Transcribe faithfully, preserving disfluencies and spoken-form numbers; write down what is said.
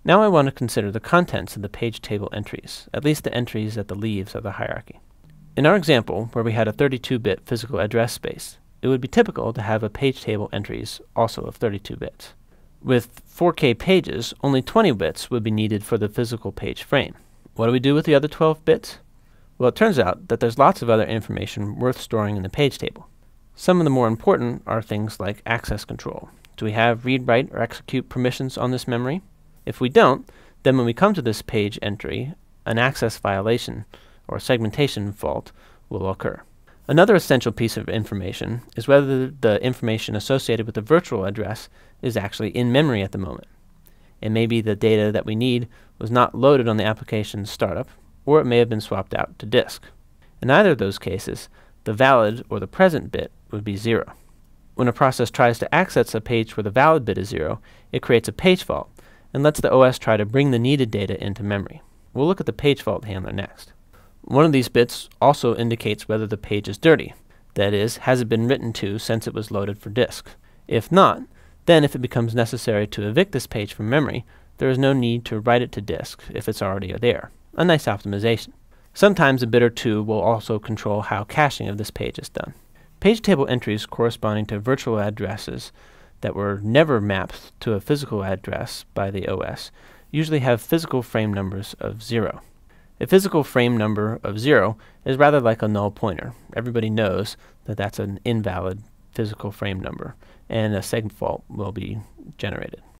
Now I want to consider the contents of the page table entries, at least the entries at the leaves of the hierarchy. In our example, where we had a thirty-two bit physical address space, it would be typical to have a page table entries also of thirty-two bits. With four K pages, only twenty bits would be needed for the physical page frame. What do we do with the other twelve bits? Well, it turns out that there's lots of other information worth storing in the page table. Some of the more important are things like access control. Do we have read, write, or execute permissions on this memory? If we don't, then when we come to this page entry, an access violation or segmentation fault will occur. Another essential piece of information is whether the information associated with the virtual address is actually in memory at the moment. It may be the data that we need was not loaded on the application's startup, or it may have been swapped out to disk. In either of those cases, the valid or the present bit would be zero. When a process tries to access a page where the valid bit is zero, it creates a page fault and lets the O S try to bring the needed data into memory. We'll look at the page fault handler next. One of these bits also indicates whether the page is dirty. That is, has it been written to since it was loaded for disk? If not, then if it becomes necessary to evict this page from memory, there is no need to write it to disk if it's already there. A nice optimization. Sometimes a bit or two will also control how caching of this page is done. Page table entries corresponding to virtual addresses that were never mapped to a physical address by the O S usually have physical frame numbers of zero. A physical frame number of zero is rather like a null pointer. Everybody knows that that's an invalid physical frame number, and a segment fault will be generated.